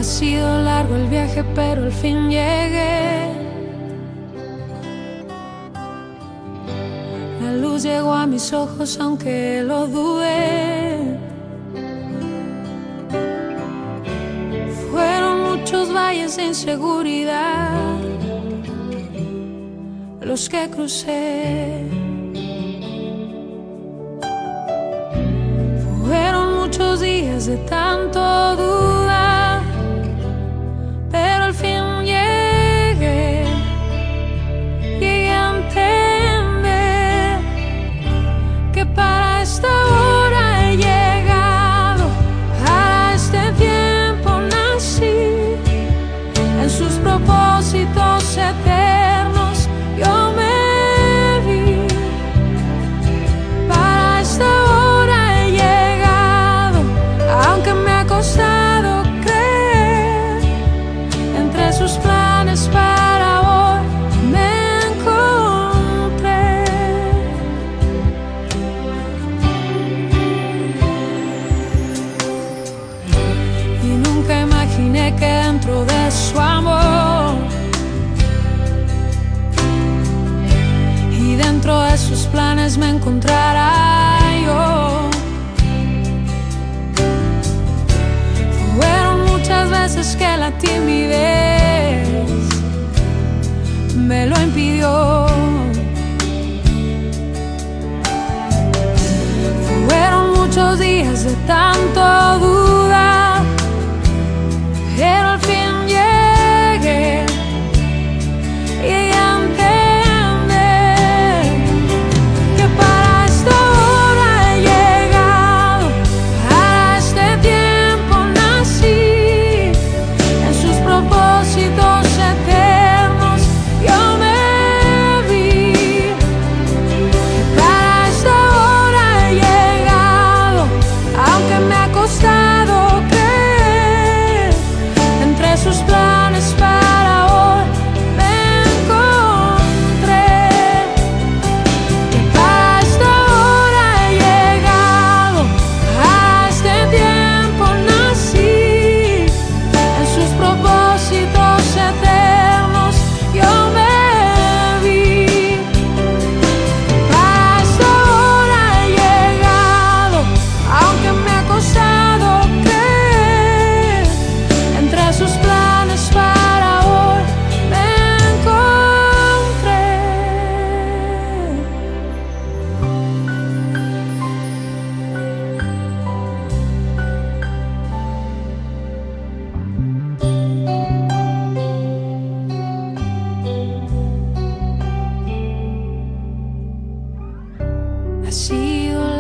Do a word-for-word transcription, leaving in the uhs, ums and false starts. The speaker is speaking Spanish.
Ha sido largo el viaje, pero al fin llegué. La luz llegó a mis ojos, aunque lo dudé. Fueron muchos valles de inseguridad los que crucé. Fueron muchos días de tanto dudar, pero al fin llegué, llegué a entender que para esta hora he llegado, para este tiempo nací, en sus propósitos eternos yo me vi. Para esta hora he llegado, aunque me ha costado creer, entre sus planes para hoy me encontré. Y nunca imaginé que dentro de su amor y dentro de sus planes me encontrará yo. Fueron muchas veces que la timidez me lo impidió. Fueron muchos días de tanto dudar, pero al fin llegué, llegué a entender que para esta hora he llegado, para este tiempo nací, en sus propósitos eternos yo me vi. Para esta hora he llegado, aunque me ha costado creer, entre sus planes para hoy me encontré. Que para esta hora he llegado, a este tiempo nací, en sus propósitos eternos yo me vi. Para esta hora he llegado, aunque me ha costado creer, entre sus planes para hoy me encontré. Ha sido